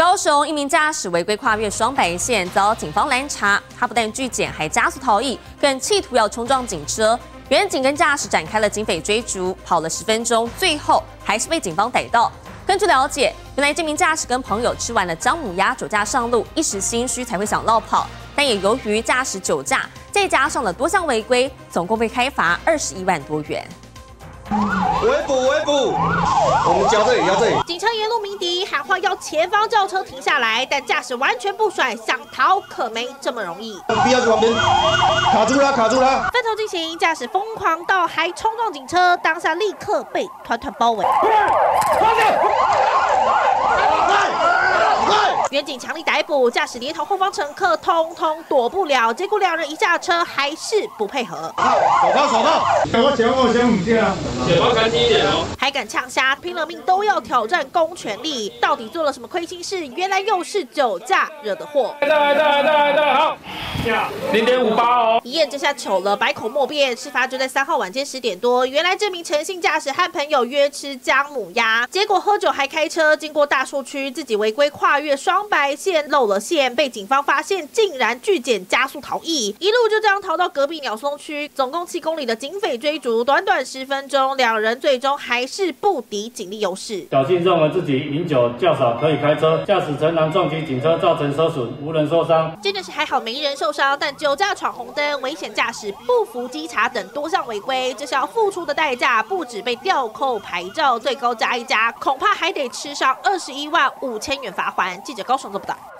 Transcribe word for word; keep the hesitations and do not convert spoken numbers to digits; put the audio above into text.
高雄一名驾驶违规跨越双白线，遭警方拦查。他不但拒检，还加速逃逸，更企图要冲撞警车。远警跟驾驶展开了警匪追逐，跑了十分钟，最后还是被警方逮到。根据了解，原来这名驾驶跟朋友吃完了姜母鸭，酒驾上路，一时心虚才会想落跑。但也由于驾驶酒驾，再加上了多项违规，总共被开罚二十一万多元。 围捕围捕，我们交这里交这里。 警车沿路鸣笛，喊话要前方轿车停下来，但驾驶完全不甩，想逃可没这么容易。 不要去旁边，卡住了，卡住了。 分头进行，驾驶疯狂到还冲撞警车，当下立刻被团团包围。远警强力逮捕，驾驶连同后方乘客通通躲不了，结果两人一下车还是不配合。 手铐手铐，我前我先唔见啊，嘴巴干净一点哦。 还敢呛瞎，拼了命都要挑战公权力，到底做了什么亏心事？原来又是酒驾惹的祸。 再来再来再来再来，好，零点五八哦。 一验这下糗了，百口莫辩。事发就在三号晚间十点多，原来这名陈姓驾驶和朋友约吃姜母鸭，结果喝酒还开车，经过大树区，自己违规跨越双。 双白线漏了线，被警方发现，竟然拒检加速逃逸，一路就这样逃到隔壁鸟松区，总共七公里的警匪追逐，短短十分钟，两人最终还是不敌警力优势。 侥幸认为自己饮酒较少可以开车，驾驶曾然撞击警车，造成车损，无人受伤。 真的是还好没人受伤，但酒驾闯红灯、危险驾驶、不服稽查等多项违规，这是要付出的代价，不止被吊扣牌照，最高加一加，恐怕还得吃上二十一万五千元罚款。记者高雄做不到。